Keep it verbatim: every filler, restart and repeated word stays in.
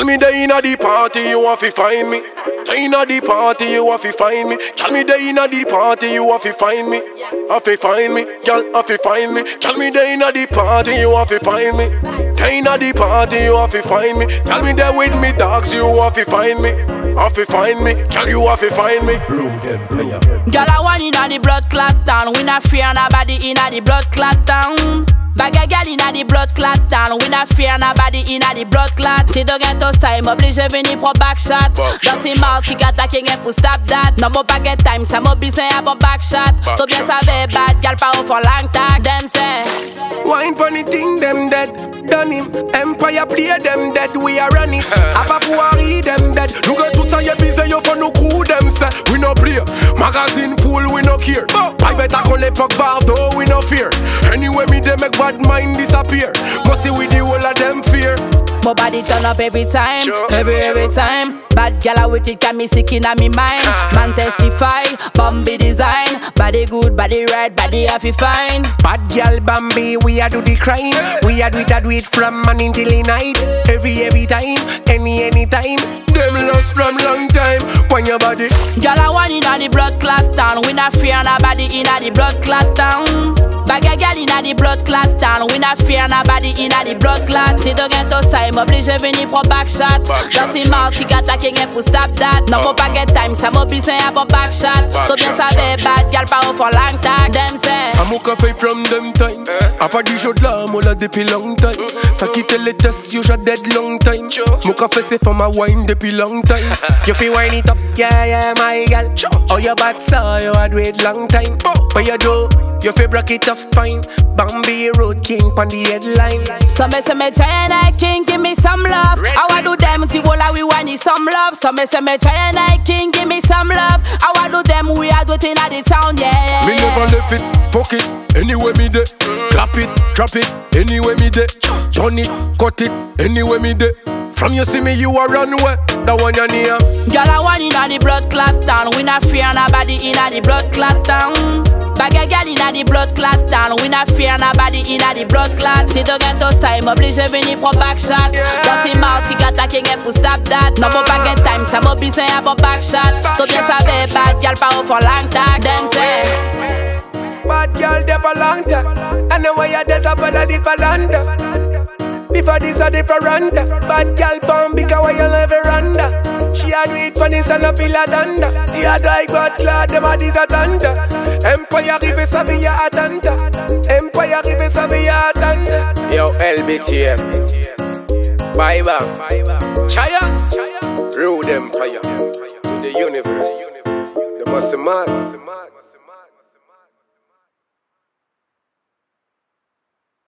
Tell me they inna the party, you have to find me. They inna the party, you have to find me. Tell me they inna the party, you have to find me. Have to find me, girl, have to find me. Tell me they inna the party, you have to find me. They inna the party, you have to find me. Tell me they with me dogs, you have to find me. Have to find me, girl, you have to find me. Girl, I want inna the blood clot town. We not fear nobody inna the blood clot town. Bag a girl inna the blood clot town. We not fear nobody inna the blood clot. Si do get us time, oblige venir pour back shot. Dirty mouth, qui attaque rien pour stop that. Non mo pas get time, ça mo besoin à bon back shot. So bien savait bad, girl pas au fond long tag. Them say wine funny thing, them dead. Done him, Empire play them dead. We are running. Apa pouari them dead. Nous get tout ça y'a busy, yo for no crew them say. We no play. Magazine full, we no care. I better qu'on l'époque Bardo, we no fear. Anyway me they make bad mind disappear. Must see with the whole of them fear. my body turn up every time, sure, every sure. every time. Bad gal with it can me sick in me mind. Man testify, Bambi design. Body good, body right, body happy fine. Bad gal Bambi, we a do the crime. We a do it, a do it from morning till the night. Every every time, any any time. Them lost from long time. When your body, gal I want inna the blood clot town. We not fear nobody inna the blood clot town. Bag a gal inna the blood clot town. We not fear nobody inna the blood clot. Si do get us time, oblige venir pour back shot. Dirty mouth, qui attaque rien pour stop that. Non mo pas get time, ça mo besoin à bon back shot. So bien savait bad gal pas au fond long tag. Them say I'm okay from them time. A pas du jeu de là, moi là depuis long time. Ça quitte les tests, yo j'ai dead long time. Mon café c'est for my wine depuis long time. You feel wine it up, yeah yeah my gal. Oh your bad so you had wait long time. But you do, you feel break it up fine. Bambi Road King pon the headline. so me say me try and I king give me some love. I want do them ti wola we want some love. So me say me try and I king give me some love. I want do them we are doing at the town yeah. yeah, Me yeah. never left it, fuck it, anyway me dey. Clap it, drop it, anyway me dey. Turn it, cut it, anyway me dey. From you see me you a run away, that one you near. Girl I want inna the blood clot town. We not fear nobody inna the blood clot town. Bag a girl inna the blood clot town. We not fear nobody inna the blood clot. Si do get us time, oblige venir pour back shot. Dirty mouth, qui attaque rien pour stop that. Non mo pas get time, ça mo besoin à bon back shot. So bien savait bad gal pas au fond long tag. Them say Bad girl dey for long time. And the way you dey up on a different. Before this a different. Bad girl Bambi cause why you never randa. She a do it for this and a pillar thunder. The other I got clad them a dig a thunder. Empire rive Savia Atlanta. Empire rive Savia Atlanta. Yo L B T M. Bye bye. Chaya. Rude Empire. To the universe. The must mad.